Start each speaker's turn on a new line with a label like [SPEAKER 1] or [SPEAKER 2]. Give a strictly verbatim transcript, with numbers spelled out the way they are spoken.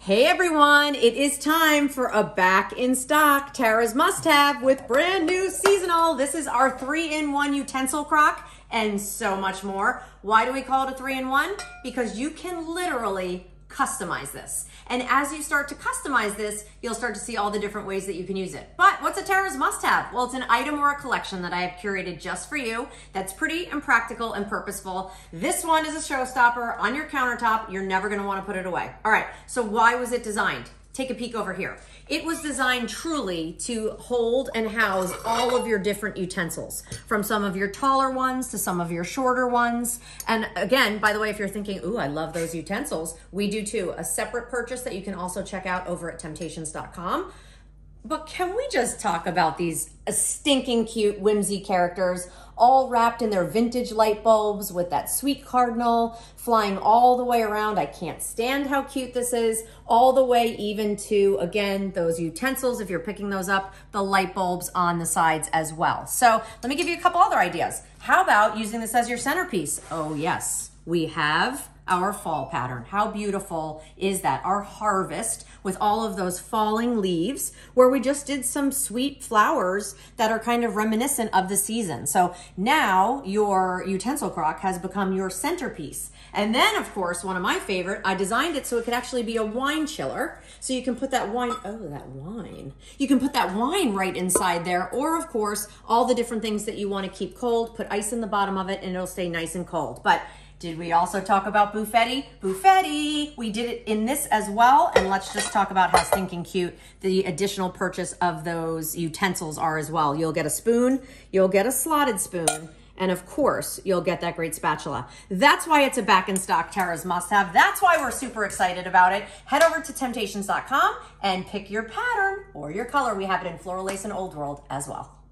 [SPEAKER 1] Hey everyone, it is time for a back in stock Tara's must-have with brand new seasonal. This is our three in one utensil crock and so much more. Why do we call it a three in one? Because you can literally customize this. And as you start to customize this, you'll start to see all the different ways that you can use it. But what's a Tara's must-have? Well, it's an item or a collection that I have curated just for you that's pretty and practical and purposeful. This one is a showstopper on your countertop. You're never gonna wanna put it away. All right, so why was it designed? Take a peek over here. It was designed truly to hold and house all of your different utensils, from some of your taller ones to some of your shorter ones. And again, by the way, if you're thinking, ooh, I love those utensils, we do too. A separate purchase that you can also check out over at temp tations dot com. But can we just talk about these stinking cute whimsy characters all wrapped in their vintage light bulbs with that sweet cardinal flying all the way around. I can't stand how cute this is. All the way even to, again, those utensils, if you're picking those up, the light bulbs on the sides as well. So let me give you a couple other ideas. How about using this as your centerpiece? Oh yes, we have our fall pattern. How beautiful is that? Our harvest with all of those falling leaves where we just did some sweet flowers that are kind of reminiscent of the season. So now your utensil crock has become your centerpiece. And then of course, one of my favorite, I designed it so it could actually be a wine chiller. So you can put that wine, oh, that wine. You can put that wine right inside there, or of course, all the different things that you want to keep cold, put ice in the bottom of it and it'll stay nice and cold. But did we also talk about buffetti? Buffetti, we did it in this as well. And let's just talk about how stinking cute the additional purchase of those utensils are as well. You'll get a spoon, you'll get a slotted spoon, and of course, you'll get that great spatula. That's why it's a back in stock Tara's must-have. That's why we're super excited about it. Head over to temp tations dot com and pick your pattern or your color. We have it in Floral Lace and Old World as well.